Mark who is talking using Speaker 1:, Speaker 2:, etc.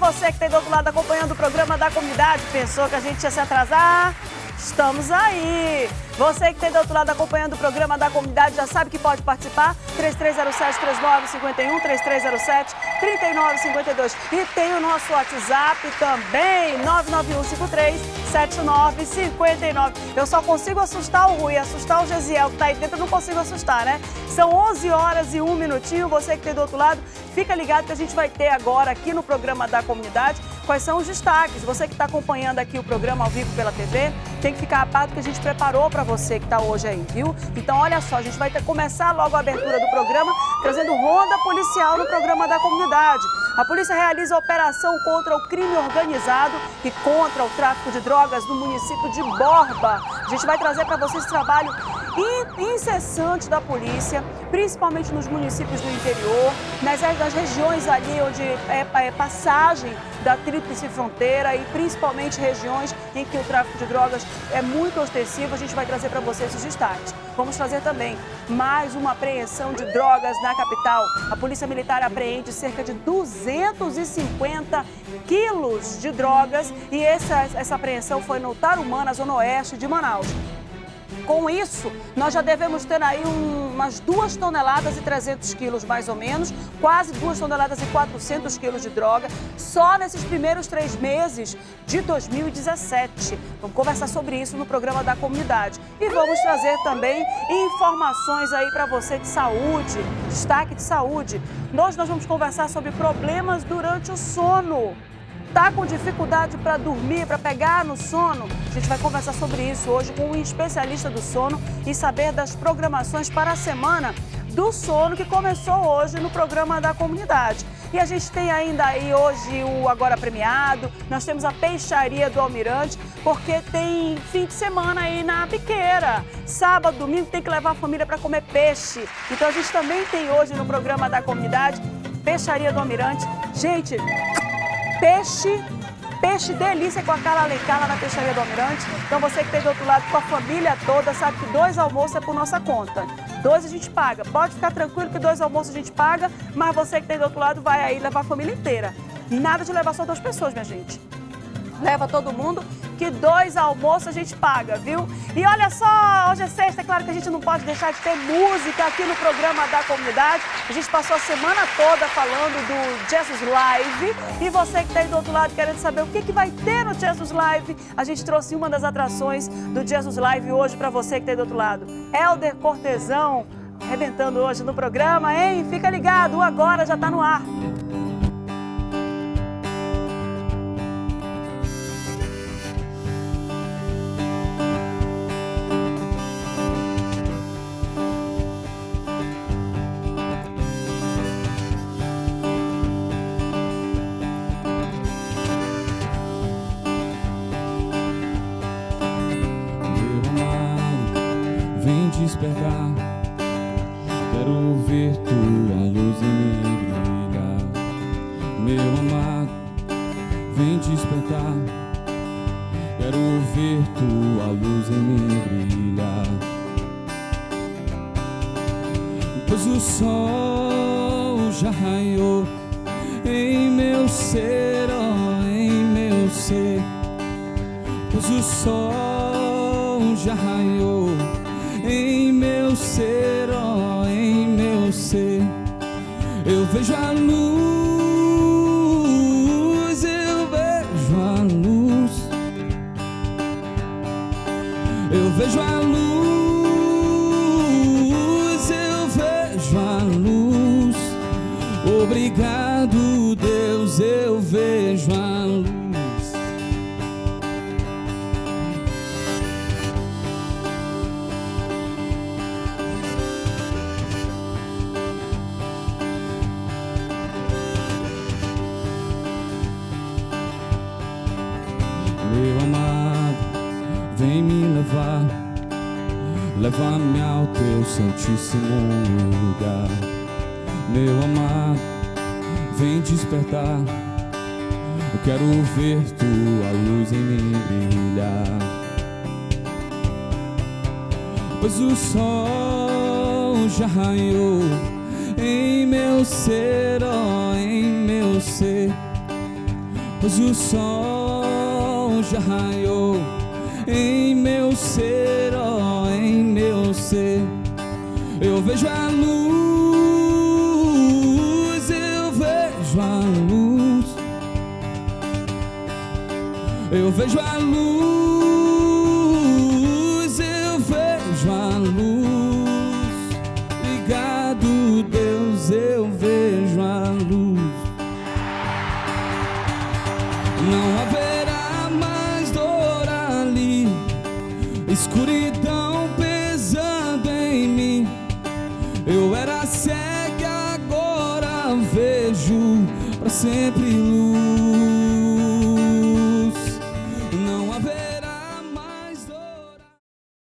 Speaker 1: você que tem do outro lado acompanhando o programa da comunidade, pensou que a gente ia se atrasar? Estamos aí! Você que tem do outro lado acompanhando o programa da comunidade já sabe que pode participar. 3307-3951, 3307-3952. E tem o nosso WhatsApp também, 99153-7959. Eu só consigo assustar o Rui, assustar o Gesiel, que está aí dentro, eu não consigo assustar, né? São 11 horas e 1 minutinho. Você que tem do outro lado, fica ligado que a gente vai ter agora aqui no programa da comunidade quais são os destaques. Você que está acompanhando aqui o programa ao vivo pela TV, tem que ficar atento que a gente preparou para você que está hoje aí, viu? Então, olha só, a gente vai começar logo a abertura do programa, trazendo ronda policial no programa da comunidade. A polícia realiza operação contra o crime organizado e contra o tráfico de drogas no município de Borba. A gente vai trazer para você esse trabalho incessante da polícia, principalmente nos municípios do interior, nas regiões ali onde é passagem da tríplice fronteira e principalmente regiões em que o tráfico de drogas é muito ostensivo. A gente vai trazer para você esses destaques. Vamos trazer também mais uma apreensão de drogas na capital. A Polícia Militar apreende cerca de 250 quilos de drogas e essa apreensão foi no Tarumã, zona oeste de Manaus. Com isso, nós já devemos ter aí umas 2 toneladas e 300 quilos, mais ou menos, quase 2 toneladas e 400 quilos de droga, só nesses primeiros 3 meses de 2017. Vamos conversar sobre isso no programa da comunidade. E vamos trazer também informações aí para você de saúde, destaque de saúde. Hoje nós vamos conversar sobre problemas durante o sono. Tá com dificuldade para dormir, para pegar no sono? A gente vai conversar sobre isso hoje com um especialista do sono e saber das programações para a semana do sono que começou hoje no programa da comunidade. E a gente tem ainda aí hoje o Agora Premiado, nós temos a Peixaria do Almirante, porque tem fim de semana aí na Piqueira. Sábado, domingo tem que levar a família para comer peixe. Então a gente também tem hoje no programa da comunidade Peixaria do Almirante. Gente, Peixe delícia com a Carla Alencar lá na Peixaria do Almirante. Então você que tem do outro lado com a família toda, sabe que 2 almoços é por nossa conta. 2 a gente paga. Pode ficar tranquilo que 2 almoços a gente paga, mas você que tem do outro lado vai aí levar a família inteira. Nada de levar só 2 pessoas, minha gente. Leva todo mundo, que 2 almoços a gente paga, viu? E olha só, hoje é sexta, é claro que a gente não pode deixar de ter música aqui no programa da comunidade. A gente passou a semana toda falando do Jesus Live. E você que está aí do outro lado querendo saber o que vai ter no Jesus Live, a gente trouxe uma das atrações do Jesus Live hoje para você que está aí do outro lado. Hélder Cortesão, arrebentando hoje no programa, hein? Fica ligado, o Agora já está no ar.
Speaker 2: Despertar, quero ver tua luz em mim brilhar. Meu amado, vem despertar, quero ver tua luz em mim brilhar. Pois o sol já raiou em meu ser, oh, em meu ser. Pois o sol já raiou em meu ser, oh, em meu ser. Eu vejo a luz, eu vejo a luz. Eu vejo a luz, eu vejo a luz. Obrigado, Deus, eu vejo a luz. Meu amado, vem me levar, leva-me ao teu santíssimo lugar. Meu amado, vem despertar, eu quero ver tua luz em mim brilhar. Pois o sol já raiou em meu ser, oh, em meu ser. pois o sol já raiou em meu ser, ó, em meu ser. Eu vejo a luz, eu vejo a luz, eu vejo a luz, eu vejo a luz. Obrigado, Deus, eu vejo a luz. Não haverá mais dor ali, escuridão pesando em mim. Eu era cego e agora vejo, para sempre